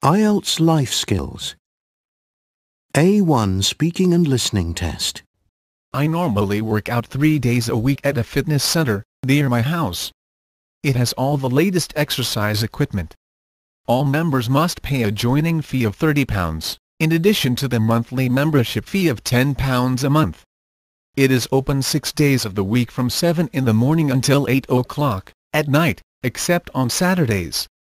IELTS Life Skills. A1 Speaking and Listening Test. I normally work out 3 days a week at a fitness center near my house. It has all the latest exercise equipment. All members must pay a joining fee of £30, in addition to the monthly membership fee of £10 a month. It is open 6 days of the week from 7 in the morning until 8 o'clock at night, except on Saturdays.